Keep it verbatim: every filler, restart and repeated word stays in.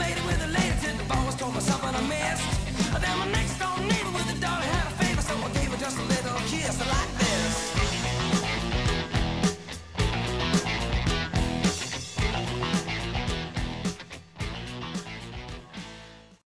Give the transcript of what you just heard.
lady with a lady, till the boss told me something I missed. Then my next door